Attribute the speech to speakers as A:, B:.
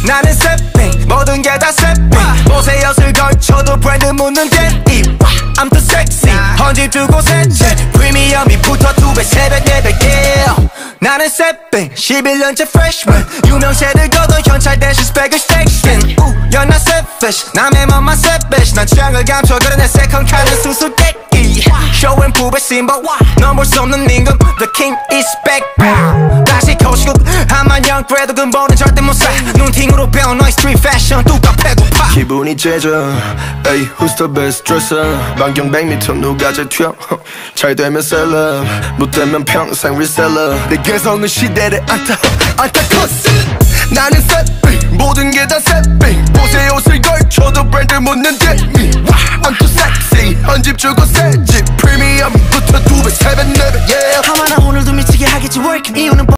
A: 나는 새삥 모든 게 다 새삥 옷에 엿을 걸쳐도 브랜드 묻는 데이 I'm too sexy 헌집 두 곳에째 프리미엄이 붙어 2배 3배 4배 yeah. 나는 새삥 11년째 freshman 유명세들 거둬 현찰 대신 스펙을 스택신 You're not selfish 남의 맘만 selfish 난 취향을 감춰 그래 내 second 칸은 수수께끼 Show and prove it symbol 넌 볼 수 없는 임금 The king is back 다시 거시고 한만영 그래도 근본은 절대 못사 눈팅으로 배운 너의 street fashion 뚝딱 배고파
B: 기분이 째져 Ay, who's the best dresser 반경 100m 누가 제일 튀어 잘 되면 셀럽 못되면 평생 리셀러 내 개성은 시대를 안타커스 나는 새삥 모든 게 다 새삥 옷에 옷을 걸쳐도 브랜드 묻는 데이 I'm too sexy 헌집 주고 새집 프리미엄부터 2배 3배 4배 yeah
A: 하마나 오늘도 미치게 하겠지 work 이유는